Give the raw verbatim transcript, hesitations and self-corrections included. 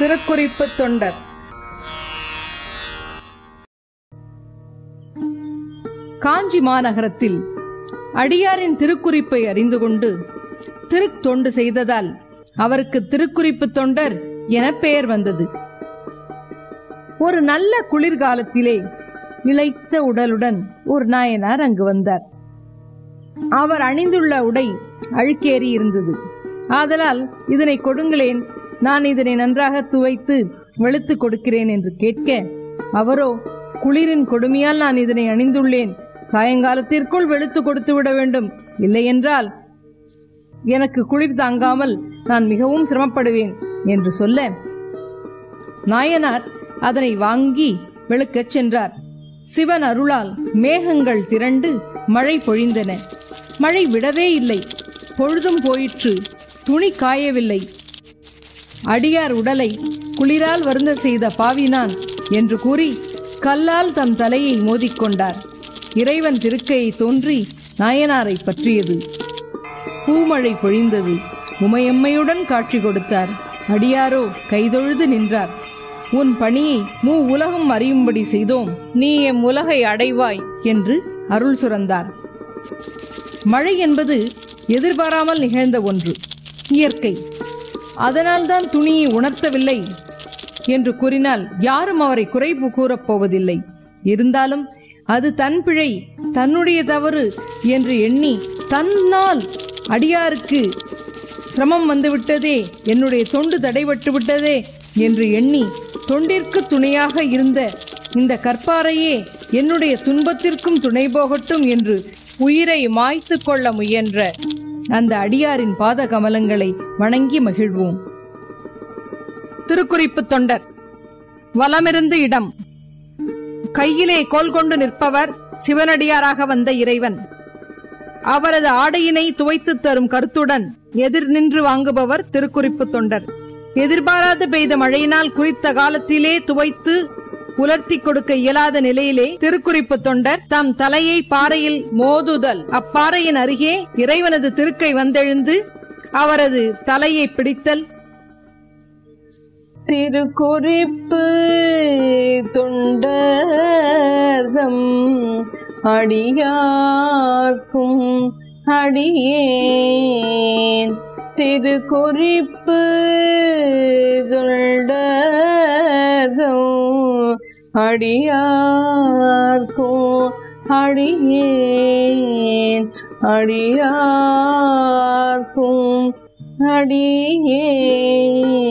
திருக்குறிப்பு தொண்டர். காஞ்சி மாநகரத்தில் அடியாரின் திருக்குறிப்பை அறிந்து கொண்டு திருத்தொண்டு செய்ததால் அவருக்கு திருக்குறிப்பு தொண்டர் என பெயர் வந்தது. ஒரு நல்ல குளிர்காலத்திலே இளைத்த உடலுடன் ஒரு நாயனார் அங்கு வந்தார். அவர் அணிந்துள்ள உடை அழுக்கேறி இருந்தது. ஆதலால் இதனை கொடுங்களேன், நான் இதனை நன்றாக துவைத்து வெளுத்து கொடுக்கிறேன் என்று கேட்க, அவரோ குளிரின் கொடுமையால் நான் இதனை அணிந்துள்ளேன், சாயங்காலத்திற்குள் வெளுத்து கொடுத்து விட வேண்டும், இல்லையென்றால் எனக்கு குளிர் தாங்காமல் நான் மிகவும் சிரமப்படுவேன் என்று சொல்ல, நாயனார் அதனை வாங்கி வெளுக்கச் சென்றார். சிவன் அருளால் மேகங்கள் திரண்டு மழை பொழிந்தன. மழை விடவே இல்லை. பொழுதும் போயிற்று. துணி காயவில்லை. அடியார் உடலை குளிரால் வருந்த செய்த பாவினான் என்று கூறி கல்லால் தம் தலையை மோதிக்கொண்டார். இறைவன் திருக்கையை தோன்றி நாயனாரை பற்றியது. பூமழை பொழிந்தது. உமையம்மையுடன் காட்சி கொடுத்தார். அடியாரோ கைதொழுது நின்றார். உன் பணியை மூ உலகம் அறியும்படி செய்தோம், நீ எம் உலகை அடைவாய் என்று அருள் சுரந்தார். மழை என்பது எதிர்பாராமல் நிகழ்ந்த ஒன்று, இயற்கை. அதனால்தான் துணியை உணர்த்தவில்லை என்று கூறினால் யாரும் அவரை குறைப்பு கூறப் போவதில்லை. இருந்தாலும் அது தன் பிழை, தன்னுடைய தவறு என்று எண்ணி, தன்னால் அடியாருக்கு சிரமம் வந்துவிட்டதே, என்னுடைய தொண்டு தடைபட்டு விட்டதே என்று எண்ணி, தொண்டிற்கு துணையாக இருந்த இந்த கற்பாரையே என்னுடைய துன்பத்திற்கும் துணை போகட்டும் என்று உயிரை மாய்த்து கொள்ள முயன்ற அந்த அடியாரின் பாத கமலங்களை வணங்கி மகிழ்வோம். திருக்குறிப்பு தொண்டர். வலமிருந்து இடம். கையிலே கோல் கொண்டு நிற்பவர் சிவனடியாராக வந்த இறைவன். அவரது ஆடையினை துவைத்து தரும் கருத்துடன் எதிர் நின்று வாங்குபவர் திருக்குறிப்பு தொண்டர். எதிர்பாராது பெய்த மழையினால் குறித்த காலத்திலே துவைத்து உலர்த்தி கொடுக்க இயலாத நிலையிலே திருக்குறிப்பு தொண்டர் தம் தலையை பாறையில் மோதுதல், அப்பாறையின் அருகே இறைவனது திருக்கை வந்தெழுந்து அவரது தலையை பிடித்தல். திருக்குறிப்பு தொண்டர்தம் அடியார்க்கும் அடியேன், திருக்குறிப்பு தொண்டர்தம் அடியார்க்கும் அடியேன், அடியார்க்கும் அடியேன்.